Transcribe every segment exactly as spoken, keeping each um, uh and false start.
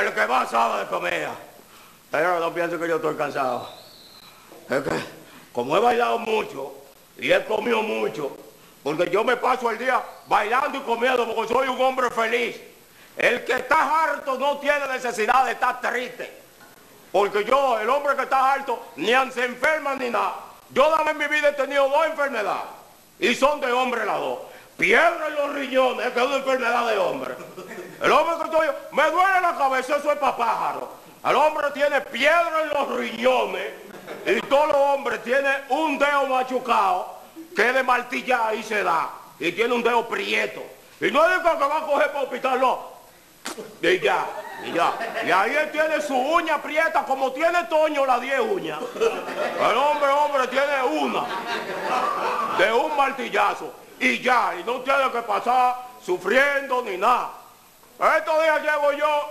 El que más sabe de comida. Pero no pienso que yo estoy cansado. Es que, como he bailado mucho y he comido mucho, porque yo me paso el día bailando y comiendo porque soy un hombre feliz. El que está harto no tiene necesidad de estar triste. Porque yo, el hombre que está harto, ni se enferma ni nada. Yo dame en mi vida he tenido dos enfermedades. Y son de hombre las dos. Piedra en los riñones, que es una enfermedad de hombre. El hombre que estoy yo, me duele la cabeza, eso es para pájaro. El hombre tiene piedra en los riñones. Y todos los hombres tienen un dedo machucado que es de martillar y se da. Y tiene un dedo prieto. Y no es que va a coger para el hospital, no. Y ya, y ya. Y ahí él tiene su uña prieta, como tiene Toño las diez uñas. El hombre, hombre, tiene una. De un martillazo. Y ya, y no tiene que pasar sufriendo ni nada. Estos días llego yo,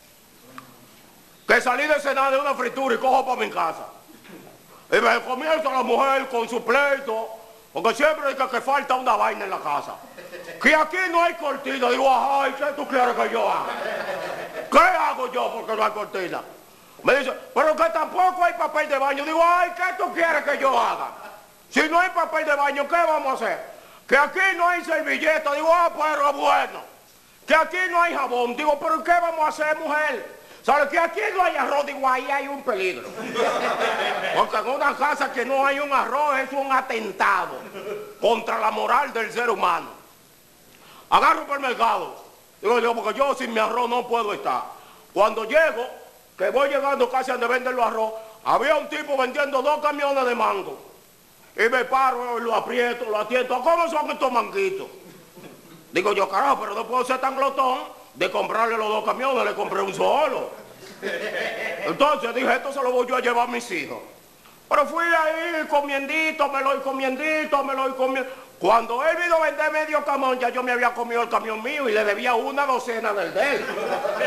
que salí de cenar de una fritura y cojo para mi casa. Y me comienza la mujer con su pleito, porque siempre dice que falta una vaina en la casa. Que aquí no hay cortina. Digo, ay, ¿qué tú quieres que yo haga? ¿Qué hago yo porque no hay cortina? Me dice, pero que tampoco hay papel de baño. Digo, ay, ¿qué tú quieres que yo haga? Si no hay papel de baño, ¿qué vamos a hacer? Que aquí no hay servilleta. Digo, ah, pero bueno. Que aquí no hay jabón. Digo, pero ¿qué vamos a hacer, mujer? ¿Sabes que aquí no hay arroz? Digo, ahí hay un peligro. Porque en una casa que no hay un arroz es un atentado contra la moral del ser humano. Agarro para el mercado. Digo yo, porque yo sin mi arroz no puedo estar. Cuando llego, que voy llegando casi a donde venden los arroz, había un tipo vendiendo dos camiones de mango. Y me paro, lo aprieto, lo atiendo. ¿Cómo son estos manguitos? Digo yo, carajo, pero no puedo ser tan glotón de comprarle los dos camiones, le compré un solo. Entonces dije, esto se lo voy yo a llevar a mis hijos. Pero fui ahí comiendito, me lo voy comiendito, me lo voy comiendo. Cuando él vino a vender medio camión, ya yo me había comido el camión mío y le debía una docena del de él.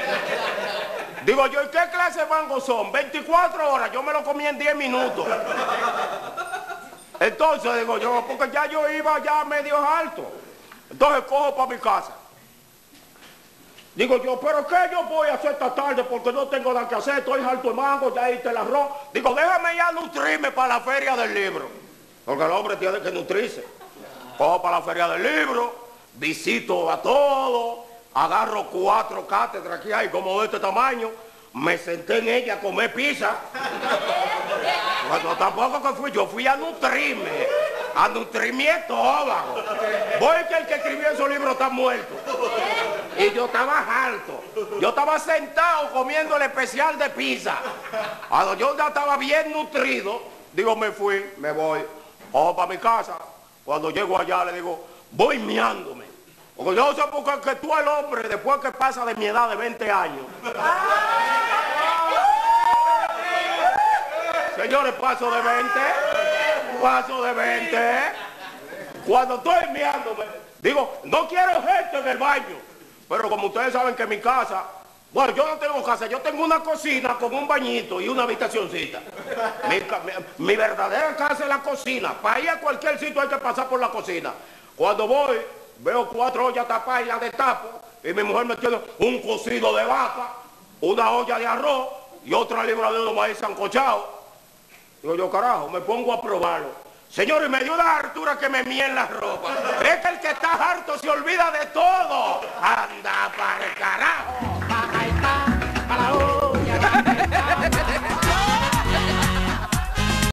Digo yo, ¿y qué clase de mangos son? veinticuatro horas, yo me lo comí en diez minutos. Entonces digo yo, porque ya yo iba ya medio alto. Entonces cojo para mi casa. Digo yo, ¿pero qué yo voy a hacer esta tarde? Porque no tengo nada que hacer, estoy alto de mango, ya hice el arroz. Digo, déjame ya nutrirme para la feria del libro. Porque el hombre tiene que nutrirse. Cojo para la feria del libro, visito a todos, agarro cuatro cátedras que hay como de este tamaño, me senté en ella a comer pizza. Bueno, tampoco que fui, yo fui a nutrirme, a nutrir mi estómago. Voy que el que escribió esos libros está muerto. Y yo estaba harto. Yo estaba sentado comiendo el especial de pizza. Cuando yo ya estaba bien nutrido, digo, me fui, me voy, ojo para mi casa. Cuando llego allá le digo, voy miándome. Porque yo sé por qué que tú el hombre, después que pasa de mi edad de veinte años. Señores, paso de veinte, paso de veinte. Cuando estoy miándome, digo, no quiero gente en el baño. Pero como ustedes saben que mi casa, bueno, yo no tengo casa, yo tengo una cocina con un bañito y una habitacioncita. Mi, mi, mi verdadera casa es la cocina. Para ir a cualquier sitio hay que pasar por la cocina. Cuando voy, veo cuatro ollas tapadas y las destapo, y mi mujer me tiene un cocido de vaca, una olla de arroz y otra libra de maíz sancochado. Digo yo, carajo, me pongo a probarlo. Señores, me dio una hartura que me mía en la ropa. Es que el que está harto se olvida de todo.